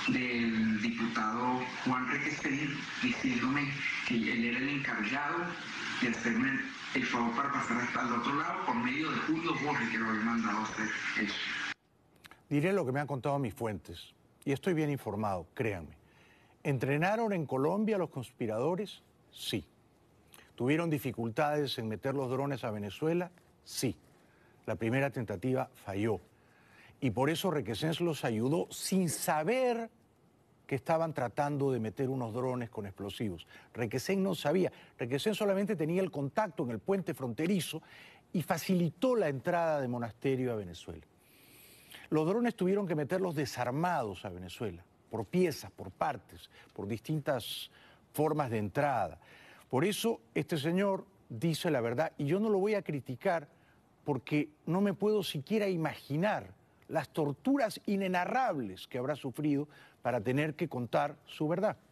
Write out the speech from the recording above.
del diputado Juan Requesens diciéndome que él era el encargado de hacerme el favor para pasar hasta el otro lado por medio de Julio Borges, que lo había mandado a hacer eso. Diré lo que me han contado mis fuentes, y estoy bien informado, créanme. ¿Entrenaron en Colombia a los conspiradores? Sí. ¿Tuvieron dificultades en meter los drones a Venezuela? Sí. La primera tentativa falló. Y por eso Requesens los ayudó sin saber que estaban tratando de meter unos drones con explosivos. Requesens no sabía. Requesens solamente tenía el contacto en el puente fronterizo y facilitó la entrada de Monasterio a Venezuela. Los drones tuvieron que meterlos desarmados a Venezuela, por piezas, por partes, por distintas formas de entrada. Por eso este señor dice la verdad, y yo no lo voy a criticar porque no me puedo siquiera imaginar las torturas inenarrables que habrá sufrido para tener que contar su verdad.